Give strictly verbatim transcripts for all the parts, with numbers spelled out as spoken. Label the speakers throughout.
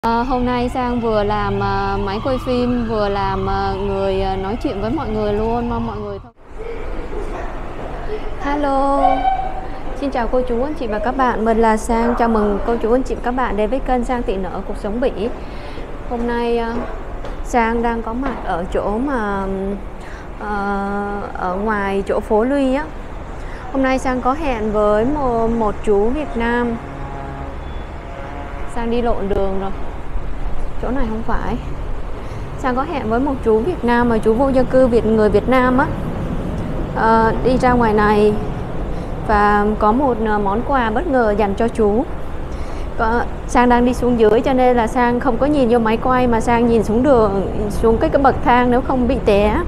Speaker 1: À, hôm nay Sang vừa làm uh, máy quay phim, vừa làm uh, người uh, nói chuyện với mọi người luôn. Mong mọi người thông. Hello, xin chào cô chú anh chị và các bạn. Mình là Sang, chào mừng cô chú anh chị và các bạn đến với kênh Sang Tị Nở Cuộc Sống Bỉ. Hôm nay uh, Sang đang có mặt ở chỗ mà uh, ở ngoài chỗ phố Luy á. Hôm nay Sang có hẹn với một, một chú Việt Nam. Sang đi lộn đường rồi, chỗ này không phải. Sang có hẹn với một chú Việt Nam, mà chú vô gia cư Việt người Việt Nam á, à, đi ra ngoài này và có một món quà bất ngờ dành cho chú. Có, Sang đang đi xuống dưới cho nên là Sang không có nhìn vô máy quay, mà Sang nhìn xuống đường, xuống cái, cái bậc thang nếu không bị té.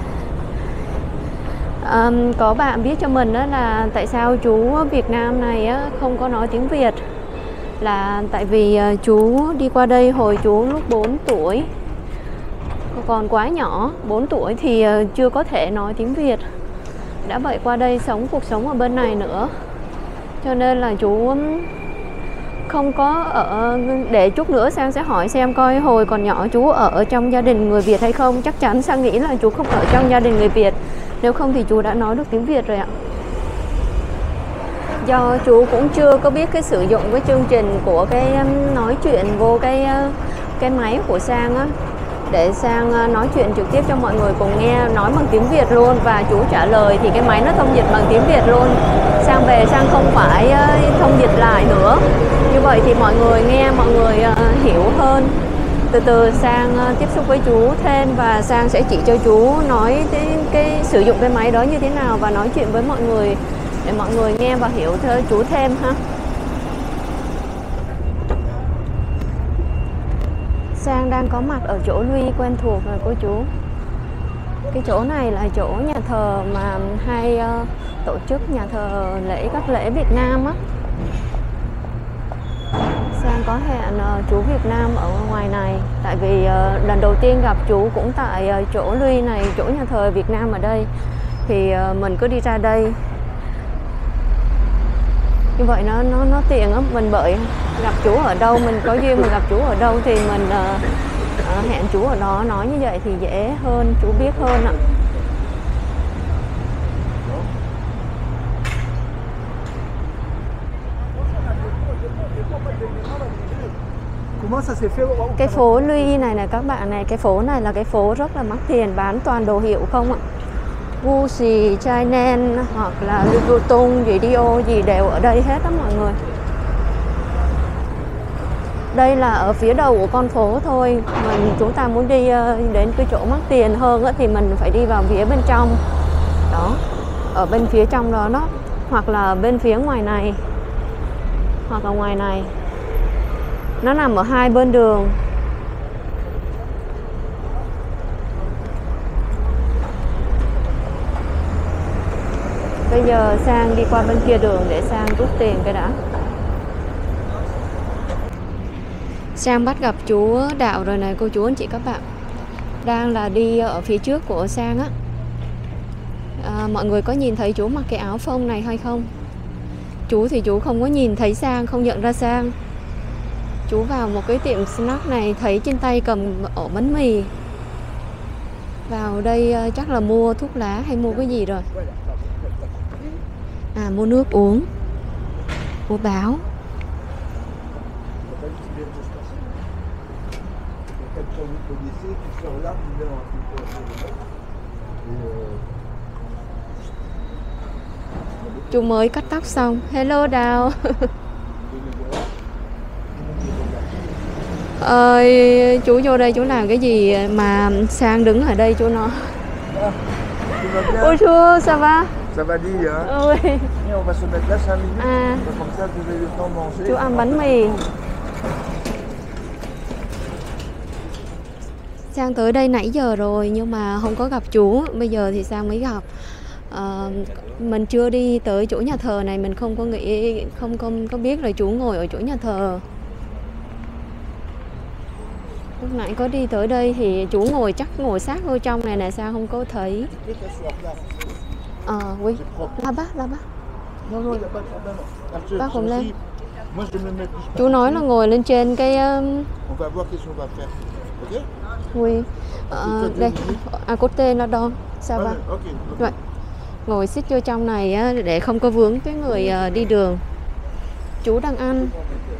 Speaker 1: À, có bạn viết cho mình đó là tại sao chú Việt Nam này á, không có nói tiếng Việt. Là tại vì uh, chú đi qua đây hồi chú lúc bốn tuổi, còn quá nhỏ, bốn tuổi thì uh, chưa có thể nói tiếng Việt. Đã vậy qua đây sống cuộc sống ở bên này nữa, cho nên là chú không có ở. Để chút nữa Sang sẽ hỏi xem coi hồi còn nhỏ chú ở trong gia đình người Việt hay không. Chắc chắn Sang nghĩ là chú không ở trong gia đình người Việt, nếu không thì chú đã nói được tiếng Việt rồi ạ. Do chú cũng chưa có biết cái sử dụng cái chương trình của cái nói chuyện vô cái cái máy của Sang á, để Sang nói chuyện trực tiếp cho mọi người cùng nghe, nói bằng tiếng Việt luôn, và chú trả lời thì cái máy nó thông dịch bằng tiếng Việt luôn. Sang về Sang không phải thông dịch lại nữa. Như vậy thì mọi người nghe, mọi người hiểu hơn. Từ từ Sang tiếp xúc với chú thêm, và Sang sẽ chỉ cho chú nói cái, cái sử dụng cái máy đó như thế nào và nói chuyện với mọi người để mọi người nghe và hiểu theo chú thêm ha. Sang đang có mặt ở chỗ Luy quen thuộc rồi cô chú. Cái chỗ này là chỗ nhà thờ mà hay uh, tổ chức nhà thờ lễ các lễ Việt Nam á. Sang có hẹn uh, chú Việt Nam ở ngoài này, tại vì uh, lần đầu tiên gặp chú cũng tại uh, chỗ Luy này, chỗ nhà thờ Việt Nam ở đây, thì uh, mình cứ đi ra đây. Như vậy nó nó nó tiện lắm, mình bởi gặp chú ở đâu, mình có duyên mà gặp chú ở đâu thì mình uh, uh, hẹn chú ở đó, nói như vậy thì dễ hơn, chú biết hơn ạ. Cái phố Luy này này các bạn này, cái phố này là cái phố rất là mắc tiền, bán toàn đồ hiệu không ạ. Gucci, Chanel hoặc là Louis Vuitton, gì Dior gì đều ở đây hết đó mọi người. Đây là ở phía đầu của con phố thôi. Mình chúng ta muốn đi đến cái chỗ mắc tiền hơn thì mình phải đi vào phía bên trong. Đó, ở bên phía trong đó đó, hoặc là bên phía ngoài này, hoặc là ngoài này. Nó nằm ở hai bên đường. Bây giờ Sang đi qua bên kia đường để Sang rút tiền cái đã. Sang bắt gặp chú Đạo rồi này cô chú anh chị các bạn. Đang là đi ở phía trước của Sang á. À, mọi người có nhìn thấy chú mặc cái áo phông này hay không? Chú thì chú không có nhìn thấy Sang, không nhận ra Sang. Chú vào một cái tiệm snack này, thấy trên tay cầm ổ bánh mì. Vào đây chắc là mua thuốc lá hay mua cái gì rồi. À, mua nước uống, mua báo. Chú mới cắt tóc xong. Hello Đào. Ơi, chú vô đây chú làm cái gì mà Sang đứng ở đây chú nói. Bonjour, ça va?
Speaker 2: Ça va đi hả?
Speaker 1: Oui.
Speaker 2: Et on va se mettre là cinq minutes.
Speaker 1: À.
Speaker 2: Comme ça vous avez le temps de manger.
Speaker 1: Chú ăn bánh mì. Sang tới đây nãy giờ rồi nhưng mà không có gặp chú. Bây giờ thì Sang mới gặp. À, mình chưa đi tới chỗ nhà thờ này, mình không có nghĩ, không có, có biết là chú ngồi ở chỗ nhà thờ. Lúc nãy có đi tới đây thì chú ngồi chắc ngồi sát vô trong này nè, sao không có thấy. Ờ, oui. Là bác, là bác.
Speaker 2: Non, non, il n'y a pas de problème.
Speaker 1: Bác cũng lên.
Speaker 2: Moi, je me mets plus.
Speaker 1: Chú nói là ngồi lên trên cái um,
Speaker 2: On va voir qu'est-ce qu'on va faire. Ok?
Speaker 1: oui, ờ, đây, à côté là đo, sao
Speaker 2: Ouais,
Speaker 1: va?
Speaker 2: ouais, ok. ok.
Speaker 1: Vậy, ngồi xích vô trong này á, để không có vướng cái người ờ, đi đường. Chú đang ăn.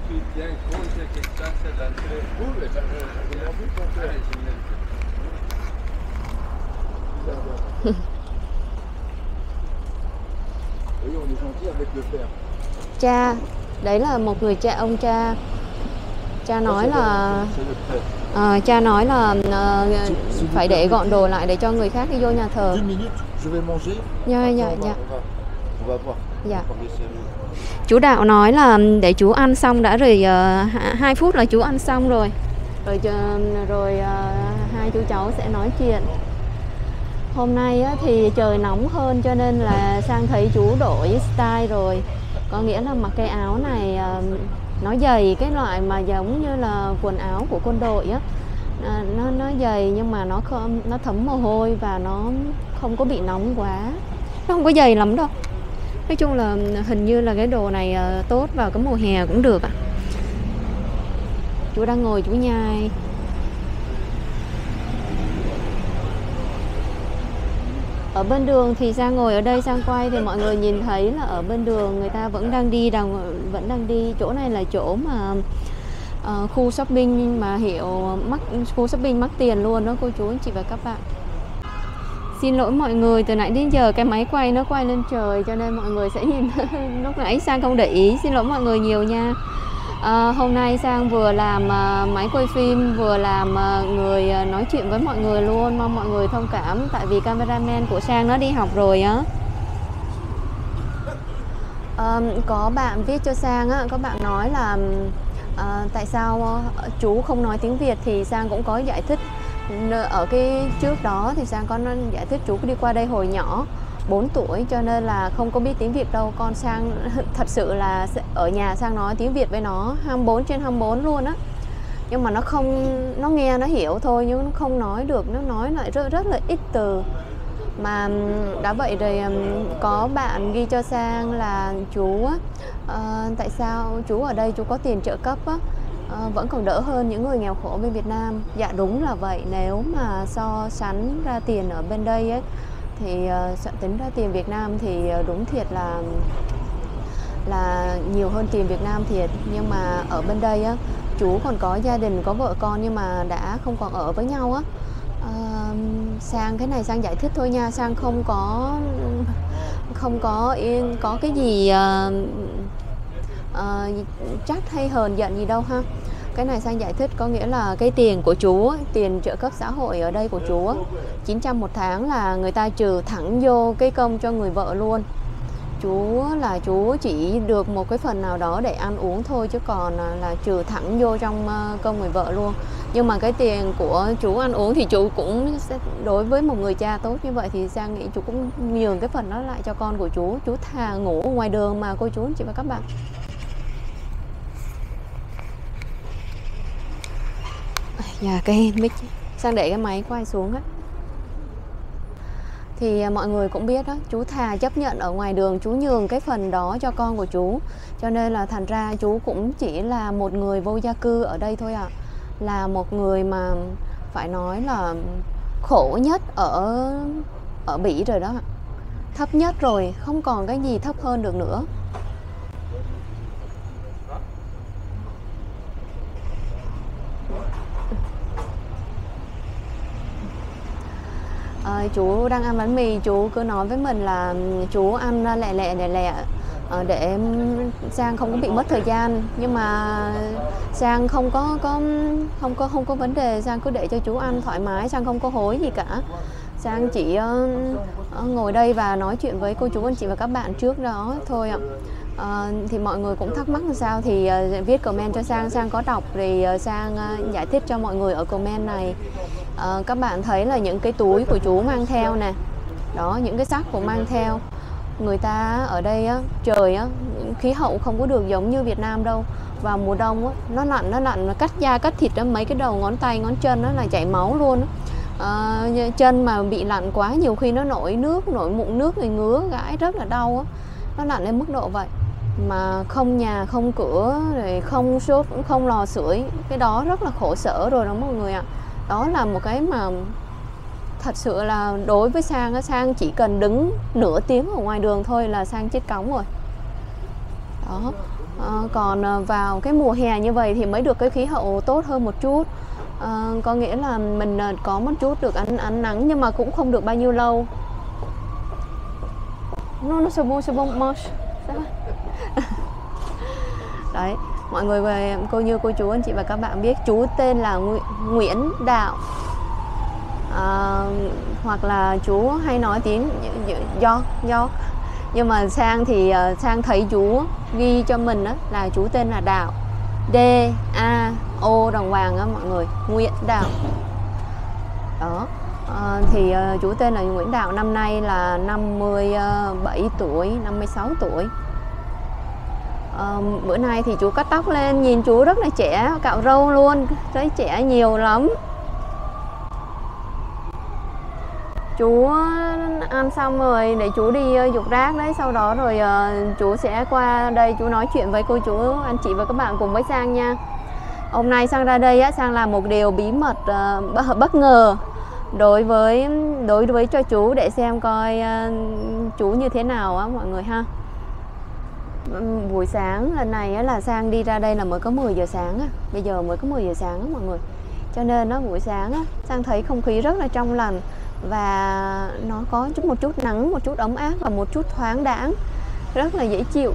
Speaker 2: Oui, on est gentil avec le père.
Speaker 1: Cha, đấy là một người cha, ông cha. Cha nói là
Speaker 2: C'est le père.
Speaker 1: ờ, cha nói là ờ, phải để gọn đồ lại để cho người khác đi vô nhà thờ.
Speaker 2: Deux minutes, je vais manger.
Speaker 1: Dạ,
Speaker 2: Après,
Speaker 1: dạ,
Speaker 2: on va-
Speaker 1: dạ.
Speaker 2: on va- On va voir.
Speaker 1: Dạ.
Speaker 2: On va laisser le-
Speaker 1: Chú Đạo nói là để chú ăn xong đã rồi, uh, hai phút là chú ăn xong rồi. Rồi chờ- rồi ờ, hai chú cháu sẽ nói chuyện. Hôm nay á, thì trời nóng hơn cho nên là Sang thấy chú đổi style rồi. Có nghĩa là mặc cái áo này ờ, nó dày, cái loại mà giống như là quần áo của quân đội á. À, nó nó dày nhưng mà nó không nó thấm mồ hôi và nó không có bị nóng quá. Nó không có dày lắm đâu. Nói chung là hình như là cái đồ này ờ, tốt vào cái mùa hè cũng được ạ. Chú đang ngồi chú nhai. Ở bên đường thì Sang ngồi ở đây Sang quay thì mọi người nhìn thấy là ở bên đường người ta vẫn đang đi đang vẫn đang đi. Chỗ này là chỗ mà ờ, khu shopping mà hiệu mắc khu shopping mắc tiền luôn đó cô chú anh chị và các bạn. Xin lỗi mọi người, từ nãy đến giờ cái máy quay nó quay lên trời cho nên mọi người sẽ nhìn lúc nãy Sang không để ý. Xin lỗi mọi người nhiều nha. À, hôm nay Sang vừa làm à, máy quay phim, vừa làm à, người à, nói chuyện với mọi người luôn. Mong mọi người thông cảm tại vì cameraman của Sang nó đi học rồi á. À, có bạn viết cho Sang á, có bạn nói là à, tại sao chú không nói tiếng Việt thì Sang cũng có giải thích. Ở cái trước đó thì Sang có giải thích chú đi qua đây hồi nhỏ bốn tuổi cho nên là không có biết tiếng Việt đâu. Con Sang thật sự là ở nhà Sang nói tiếng Việt với nó hai mươi bốn trên hai mươi bốn luôn á. Nhưng mà nó không, nó nghe nó hiểu thôi nhưng nó không nói được, nó nói lại rất rất là ít từ. Mà đã vậy rồi có bạn ghi cho Sang là chú á, uh, tại sao chú ở đây chú có tiền trợ cấp á, uh, vẫn còn đỡ hơn những người nghèo khổ bên Việt Nam. Dạ đúng là vậy, nếu mà so sánh ra tiền ở bên đây ấy thì uh, tính ra tiền Việt Nam thì uh, đúng thiệt là là nhiều hơn tiền Việt Nam thiệt. Nhưng mà ở bên đây á, chú còn có gia đình, có vợ con nhưng mà đã không còn ở với nhau á. Uh, Sang cái này Sang giải thích thôi nha, Sang không có không có yên có cái gì uh, uh, trách hay hờn giận gì đâu ha. Cái này Sang giải thích có nghĩa là cái tiền của chú, tiền trợ cấp xã hội ở đây của chú chín trăm một tháng là người ta trừ thẳng vô cái công cho người vợ luôn. Chú là chú chỉ được một cái phần nào đó để ăn uống thôi chứ còn là trừ thẳng vô trong công người vợ luôn. Nhưng mà cái tiền của chú ăn uống thì chú cũng sẽ, đối với một người cha tốt như vậy thì Sang nghĩ chú cũng nhường cái phần đó lại cho con của chú. Chú thà ngủ ngoài đường mà cô chú anh chị và các bạn. Dạ cái mic Sang để cái máy quay xuống á. Thì mọi người cũng biết đó, chú thà chấp nhận ở ngoài đường, chú nhường cái phần đó cho con của chú. Cho nên là thành ra chú cũng chỉ là một người vô gia cư ở đây thôi ạ. À. Là một người mà phải nói là khổ nhất ở ở Bỉ rồi đó. Thấp nhất rồi, không còn cái gì thấp hơn được nữa. À, chú đang ăn bánh mì, chú cứ nói với mình là chú ăn lẹ lẹ lẹ lẹ à, để Sang không có bị mất thời gian. Nhưng mà Sang không có có không có không có vấn đề, Sang cứ để cho chú ăn thoải mái, Sang không có hối gì cả. Sang chỉ uh, ngồi đây và nói chuyện với cô chú anh chị và các bạn trước đó thôi ạ. À, thì mọi người cũng thắc mắc làm sao thì uh, viết comment cho Sang, Sang có đọc thì uh, Sang uh, giải thích cho mọi người ở comment này. Uh, các bạn thấy là những cái túi của chú mang theo nè, đó những cái xác của mang theo. Người ta ở đây á, trời á, khí hậu không có được giống như Việt Nam đâu. Vào mùa đông á, nó lạnh nó lạnh, nó cắt da cắt thịt đó, mấy cái đầu ngón tay ngón chân nó là chảy máu luôn á. À, chân mà bị lạnh quá nhiều khi nó nổi nước, nổi mụn nước rồi ngứa gãi rất là đau á. Nó lạnh đến mức độ vậy. mà không nhà không cửa, rồi không sốt, không lò sưởi, cái đó rất là khổ sở rồi đó mọi người ạ. Đó là một cái mà thật sự là đối với Sang á, Sang chỉ cần đứng nửa tiếng ở ngoài đường thôi là Sang chết cóng rồi đó. À, còn vào cái mùa hè như vậy thì mới được cái khí hậu tốt hơn một chút. À, có nghĩa là mình có một chút được ăn ăn nắng nhưng mà cũng không được bao nhiêu lâu. Nó nó bon, c'est bon, mange. Đấy, mọi người về cô như cô chú anh chị và các bạn biết chú tên là Nguyễn Đạo. À, hoặc là chú hay nói tiếng do do nhưng mà Sang thì Sang thấy chú ghi cho mình đó là chú tên là Đạo, D A O đồng vàng á mọi người, Nguyễn Đạo đó. À, thì uh, chú tên là Nguyễn Đạo, năm nay là năm mươi bảy tuổi, năm mươi sáu tuổi. À, bữa nay thì chú cắt tóc lên, nhìn chú rất là trẻ, cạo râu luôn, thấy trẻ nhiều lắm. Chú ăn xong rồi để chú đi dục rác đấy, sau đó rồi uh, chú sẽ qua đây chú nói chuyện với cô chú anh chị và các bạn cùng với Sang nha. Hôm nay Sang ra đây á, Sang làm một điều bí mật uh, bất ngờ đối với đối với cho chú để xem coi uh, chú như thế nào á mọi người ha. Buổi sáng lần này á, là Sang đi ra đây là mới có mười giờ sáng á, bây giờ mới có mười giờ sáng á mọi người. Cho nên nó buổi sáng á, Sang thấy không khí rất là trong lành và nó có chút một chút nắng, một chút ấm áp và một chút thoáng đãng, rất là dễ chịu.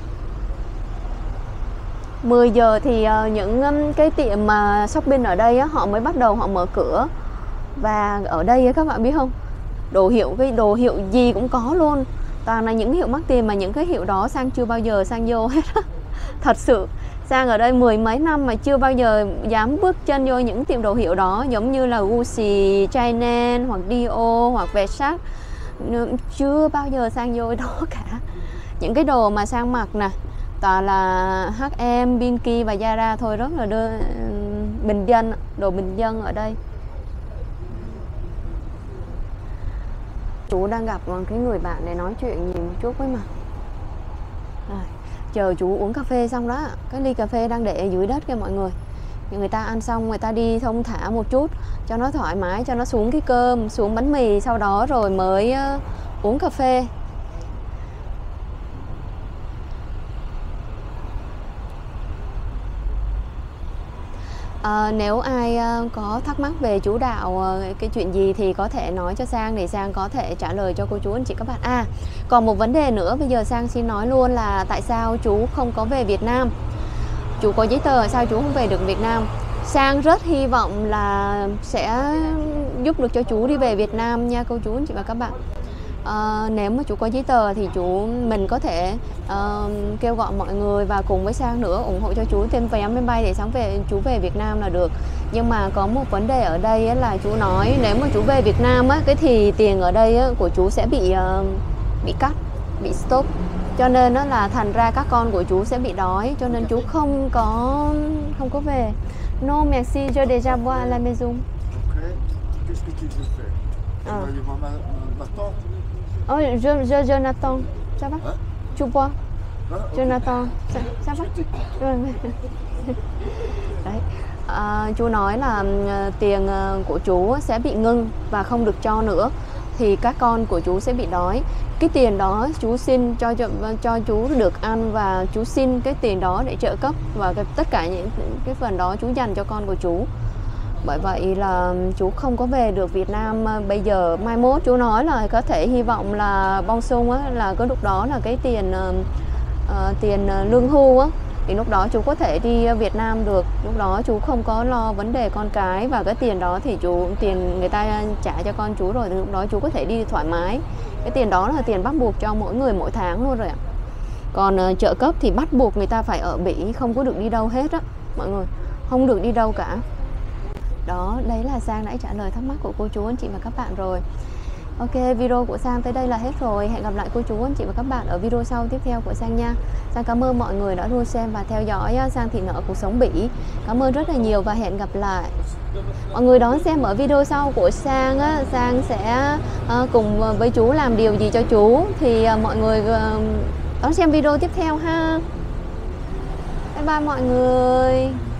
Speaker 1: mười giờ thì uh, những um, cái tiệm mà uh, shopping ở đây á, họ mới bắt đầu họ mở cửa. Và ở đây á, các bạn biết không, đồ hiệu cái đồ hiệu gì cũng có luôn, toàn là những hiệu mắc tiền mà những cái hiệu đó Sang chưa bao giờ Sang vô hết. Thật sự Sang ở đây mười mấy năm mà chưa bao giờ dám bước chân vô những tiệm đồ hiệu đó, giống như là Gucci, Chanel hoặc Dior hoặc Versace, chưa bao giờ Sang vô đó cả. Những cái đồ mà Sang mặc nè toàn là hát em, Binky và Zara thôi, rất là đơn, bình dân, đồ bình dân ở đây. Chú đang gặp cái người bạn để nói chuyện nhiều một chút với mà. Rồi, chờ chú uống cà phê xong đó, cái ly cà phê đang để ở dưới đất kìa mọi người. Người ta ăn xong người ta đi thông thả một chút cho nó thoải mái, cho nó xuống cái cơm, xuống bánh mì, sau đó rồi mới uh, uống cà phê. À, nếu ai uh, có thắc mắc về chú Đạo uh, cái chuyện gì thì có thể nói cho Sang để Sang có thể trả lời cho cô chú anh chị các bạn. À, còn một vấn đề nữa bây giờ Sang xin nói luôn là tại sao chú không có về Việt Nam. Chú có giấy tờ sao chú không về được Việt Nam. Sang rất hy vọng là sẽ giúp được cho chú đi về Việt Nam nha cô chú anh chị và các bạn. À, nếu mà chú có giấy tờ thì chú mình có thể uh, kêu gọi mọi người và cùng với Sang nữa ủng hộ cho chú thêm vé máy bay để sáng về chú về Việt Nam là được. Nhưng mà có một vấn đề ở đây á, là chú nói nếu mà chú về Việt Nam á, cái thì tiền ở đây á, của chú sẽ bị uh, bị cắt, bị stop. Cho nên đó là thành ra các con của chú sẽ bị đói, cho nên chú không có không có về. Non merci, je déjà bois à la maison.
Speaker 2: Qu'est-ce que tu veux faire?
Speaker 1: Ah.
Speaker 2: Tu vas aller voir ma, ma tante?
Speaker 1: Oh, je, je, Jonathan, ça va?
Speaker 2: Hein?
Speaker 1: Tu bois?
Speaker 2: Hein? Ok.
Speaker 1: Jonathan, ça, ça va? Đấy. À, chú nói là uh, tiền uh, của chú sẽ bị ngưng và không được cho nữa, thì các con của chú sẽ bị đói. Cái tiền đó chú xin cho cho, cho chú được ăn và chú xin cái tiền đó để trợ cấp và cái, tất cả những cái phần đó chú dành cho con của chú. Bởi vậy là chú không có về được Việt Nam bây giờ. Mai mốt chú nói là có thể hy vọng là bong sung á, là có lúc đó là cái tiền uh, tiền lương hưu á, thì lúc đó chú có thể đi Việt Nam được. Lúc đó chú không có lo vấn đề con cái và cái tiền đó thì chú tiền người ta trả cho con chú rồi, thì lúc đó chú có thể đi thoải mái. Cái tiền đó là tiền bắt buộc cho mỗi người mỗi tháng luôn rồi ạ. Còn uh, trợ cấp thì bắt buộc người ta phải ở Bỉ, không có được đi đâu hết á mọi người, không được đi đâu cả. Đó, đấy là Sang đã trả lời thắc mắc của cô chú anh chị và các bạn rồi. Ok, video của Sang tới đây là hết rồi. Hẹn gặp lại cô chú anh chị và các bạn ở video sau tiếp theo của Sang nha. Sang cảm ơn mọi người đã luôn xem và theo dõi Sang Thị Nở Cuộc Sống Bỉ. Cảm ơn rất là nhiều và hẹn gặp lại. Mọi người đón xem ở video sau của Sang á, Sang sẽ uh, cùng với chú làm điều gì cho chú thì uh, mọi người uh, đón xem video tiếp theo ha. Bye bye mọi người.